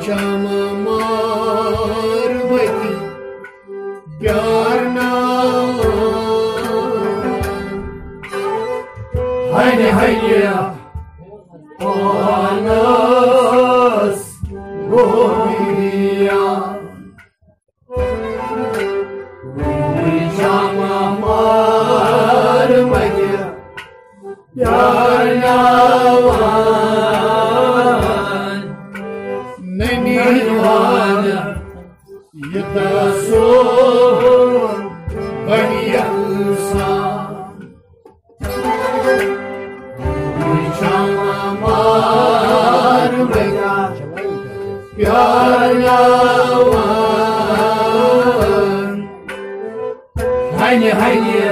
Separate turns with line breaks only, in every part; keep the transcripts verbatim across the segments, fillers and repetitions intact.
Shama Marmati Pyarna Hayne hayya Anas Goviya Shama Marmati Pyarna Nirvana Yatasur Baniyansa Shama Marmaya Pyarlavan Hayne hayne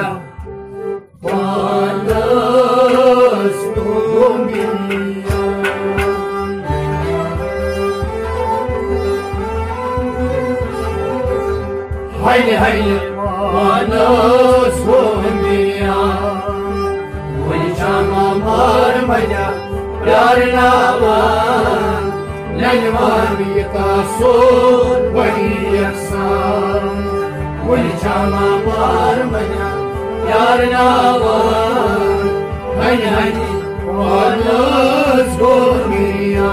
Panas Goviya Hayne hayne Panas Goviya Shama Marmaya Pyarlavan Nirvana Yatasur Baniyansa Shama Marmaya Pyarlavan Hayne hayne Panas Goviya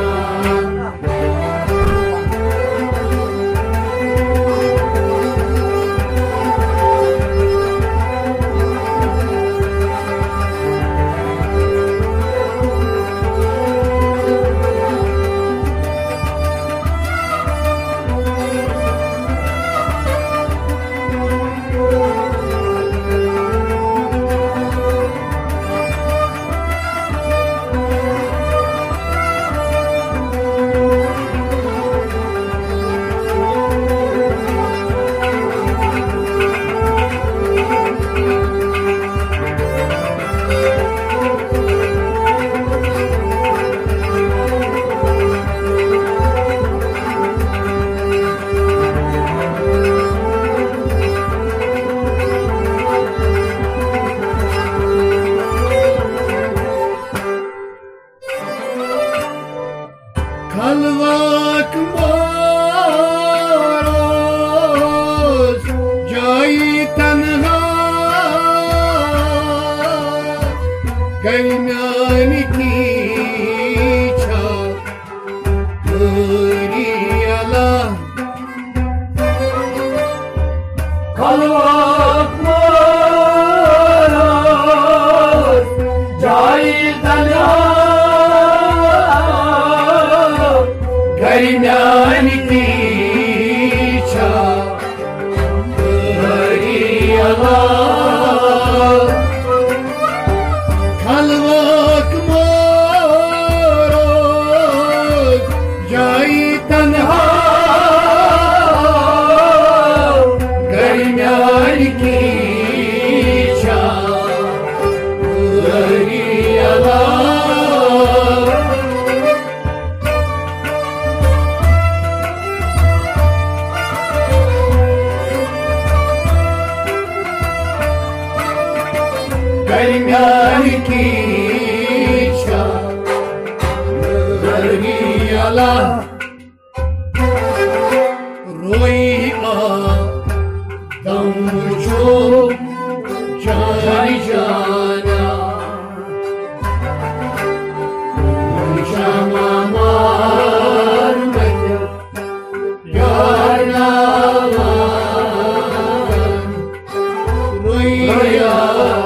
Kalvak maros jai tanha gaimani ki cha guriyala Kalvak maros jai tanha Karimyani ki cha Hariyala Kalvak maros jai tanha Karimyani ki cha Hariyala Karimyani ki cha Hariyala Roya Damcho Jani Jana Shama Marmaya Pyarlavan Roya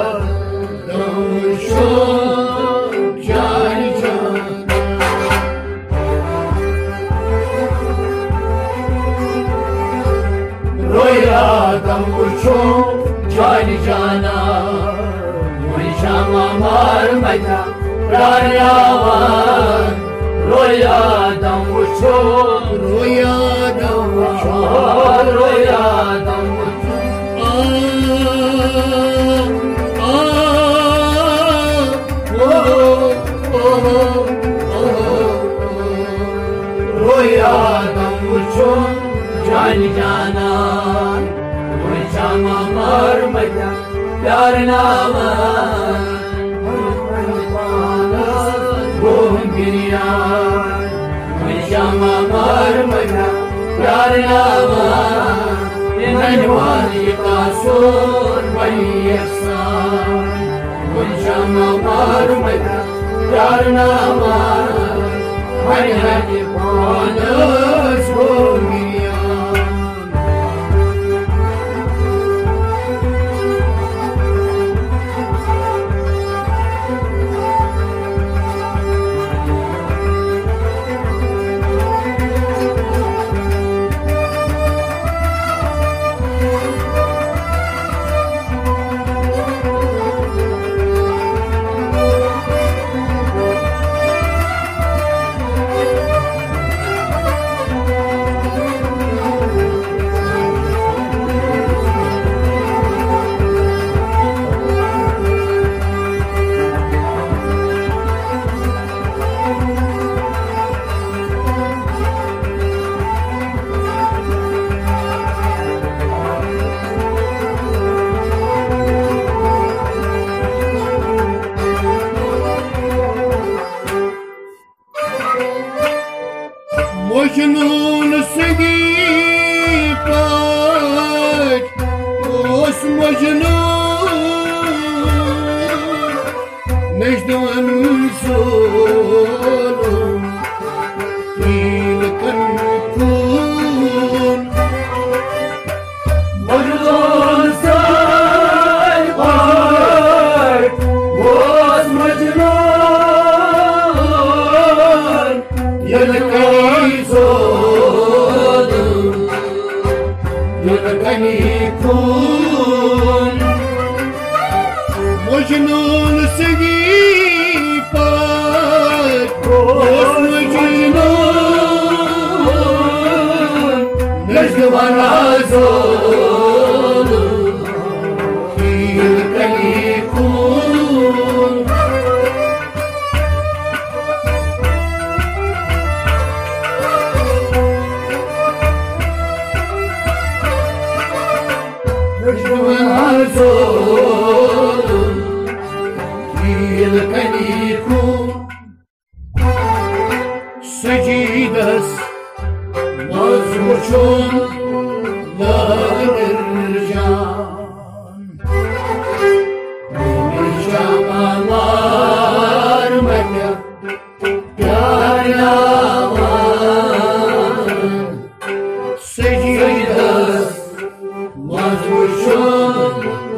Jani Jana Shama Marmaya Pyarlavan Roya Damcho Roya Damcho Roya Damcho Ah Ah Oh Oh Oh Roya Damcho Jani Jana Shama Marmaya Pyarlavan Shama Marmaya Yarnama Nanwali Kasur Mayasa Shama Marmaya Yarnama Hari Hari Panas Romiya Mojnun segi pat os Mojnun nejdan solum ilkan kun Mojnun say pat os Mojnun ilkan Kun Mojnun segi pat os Mojnun nejdan solum ilkan kun Sejidas mazmuçun lağırcan Nişamalar mekya yaryaman Sejidas mazmuçun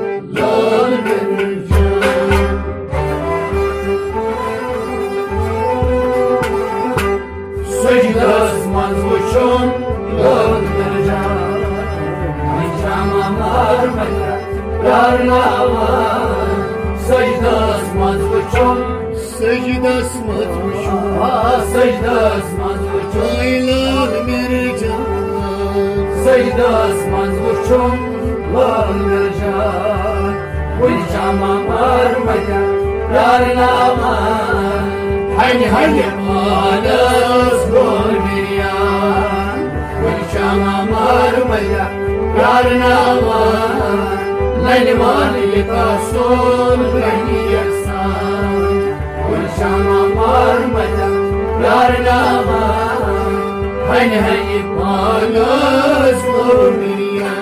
Secdas mazmuçun göndercan Nişama marmaya yarlaman Secdas mazmuçun Secdas mazmuçun Secdas mazmuçun Aylar mercan Secdas mazmuçun göndercan Nişama marmaya yarlaman Haydi haydi Manas Golmiriyan Kulşama marmaya Yarnaman Laylimani Kasul Beni Yaksan Kulşama marmaya Yarnaman Haydi haydi Manas Golmiriyan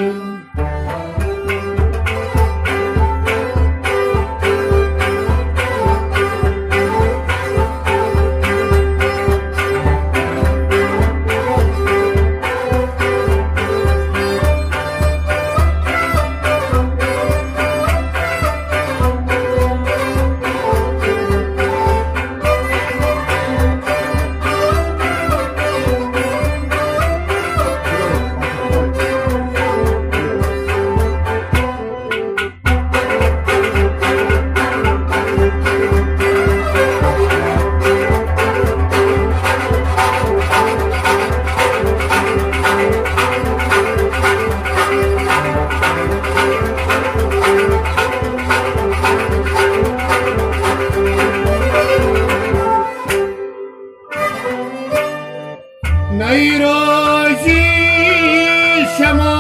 Nairoji Shama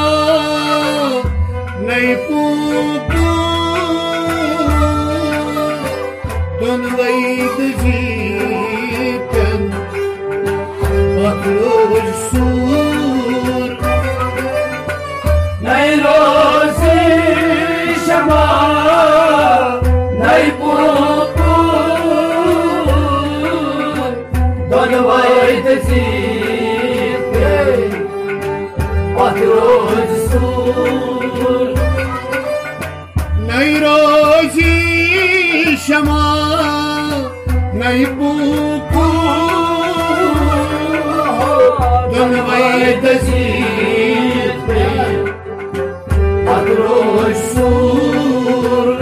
Naipupu Don Vaid Jitan Patruj sur
Nay rozi shama Nay pupu Don vayt zikre Patruj sur
Nay rozi shama Nay pupu Don vayt zikre Patruj sur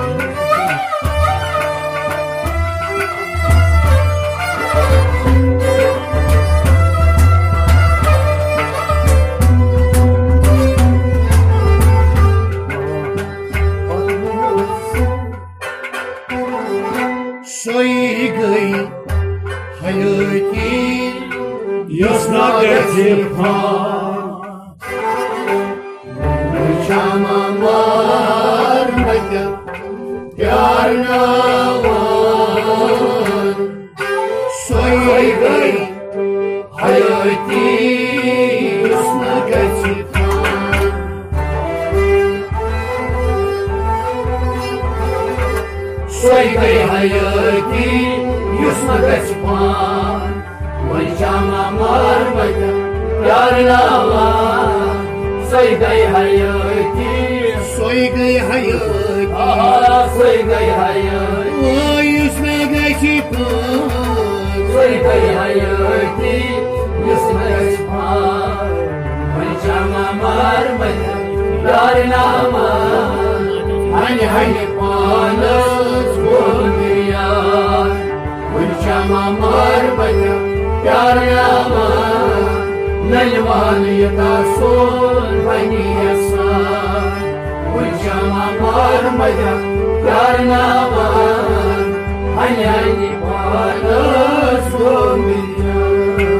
Soy gay hayati
Yosna gerçekha
Shama mar mata pyar nawan Soy gay hayati Yosna gerçekha
Soy gay hayati Yusma gerçekhan Vay şama marmata Yar navan Soy gay hayati
Soy gay hayati
Aha soy gay hayati
Vay Yosna gerçekha
Soy gay hayati Yusma gerçekhan Vay şama marmata Yar navan
Hani hani panas
Olmayan
Shama mar mata pyar nawan
Nalvan yatasun bani yasan Shama mar mata pyar navan Hani hani panas olmayan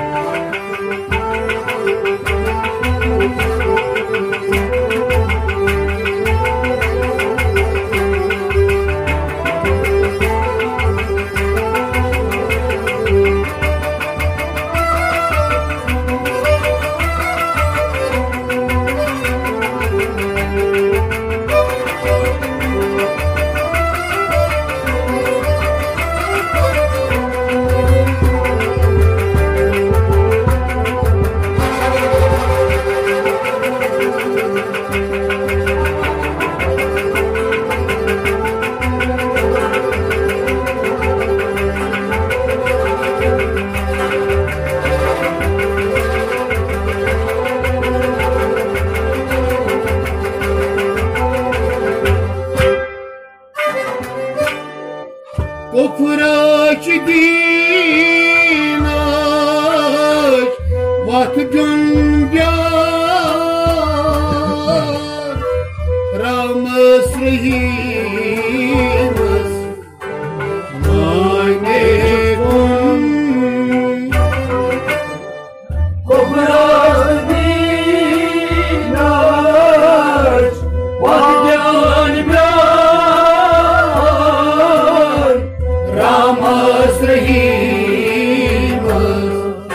Koprak dinaç Vat göngyar Ramas rahimas Mane kun
Koprak dinaç Vat göngyar
Ramas rahimas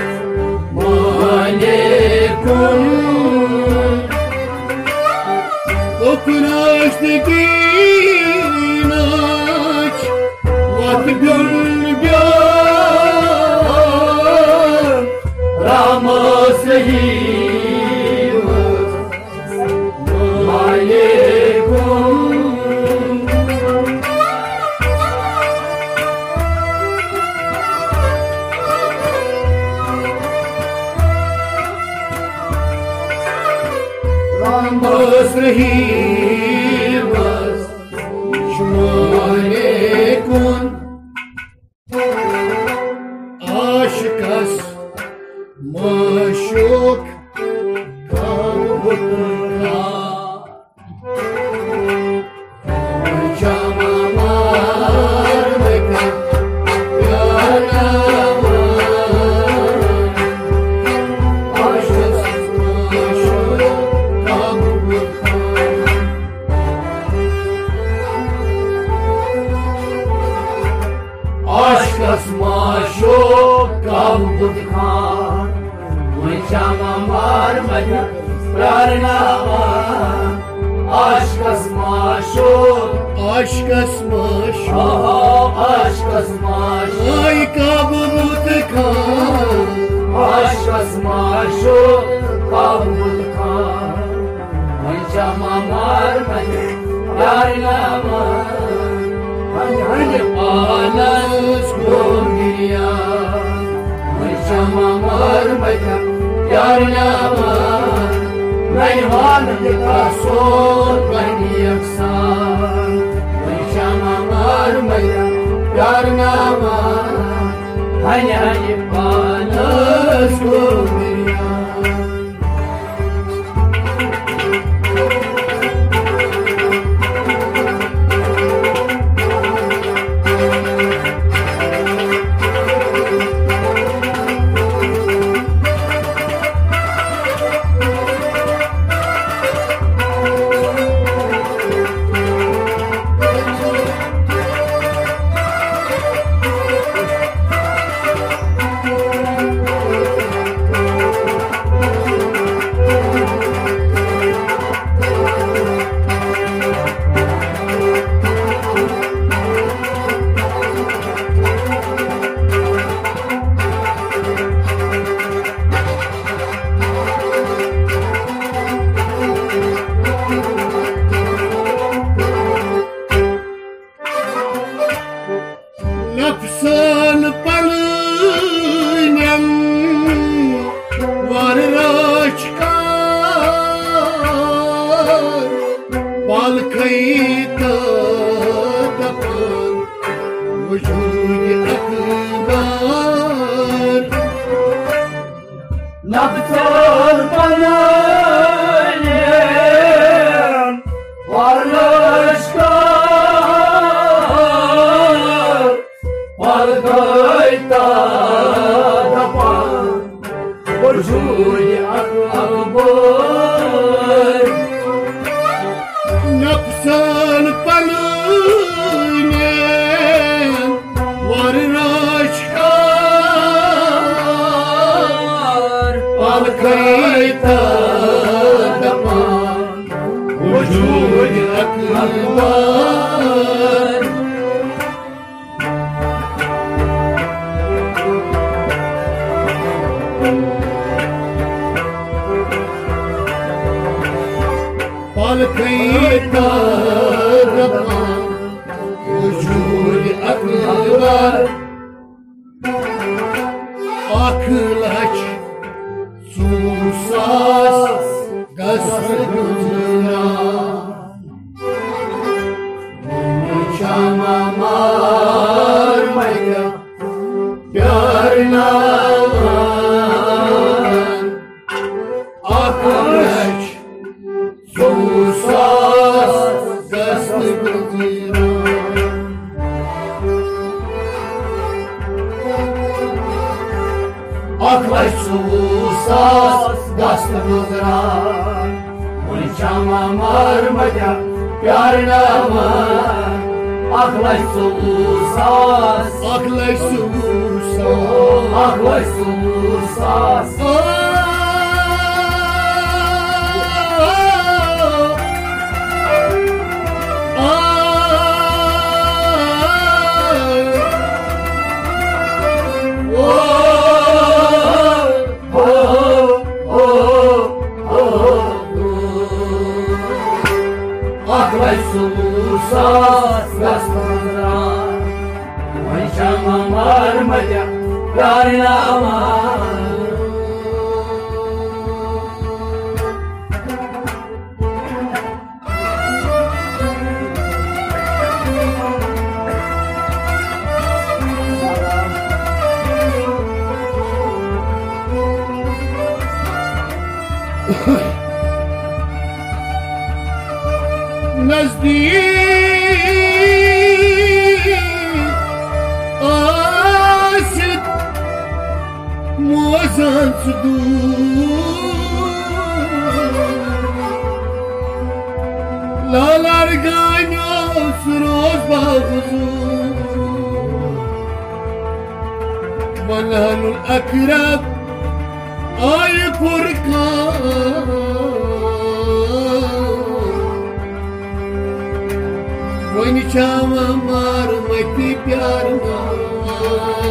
Mane kun Koprak dinaç Vat göngyar
Ramas rahimas Mane kun
Ramas rahimas Mane kun Aşıkas maşuk kavukka Cama marmeka yanaman Aşıkas maşuk kavukka
Aşkas maşuk kavukka Mânceama marmătă, Iarna-mă, Aşkas maşur,
Aşkas maşur,
aha aşkas maşur,
ay kabul kan,
aşkas maşur, kabul kan. Mânceama marmătă, Iarna-mă, hani hani anas gombiya. Mânceama marmătă, Iarna-mă, Naivan de casor, bani yaksan. Mânceama marmătă, Iarna-mă, hani hani anas gombiya. Nafsan palınyan var raçkar, balkayta dapan vücud akbar. Nafsan palınyan var raçkar, balkayta dapan vücud akbar.
Nafsan palınyan var raçkar, balkayta dapan vücud akbar. Balkayta dapan vücud akbar. Akılaç susas gazgına, Mânceama marmătă, Iarna-mă, Akılaç susas gazgına. Aklaç susas gazgına, Mânceama marmătă, Iarna-mă, Aklaç susas,
Aklaç susas,
Aklaç susas. Aklaç susas gazgına, Mânceama marmătă, Iarna-mă. Năzdii asit mozanț du la largănios roz baguzu manhalul akrab आय फुरकान वन शाम मार मती प्यार मार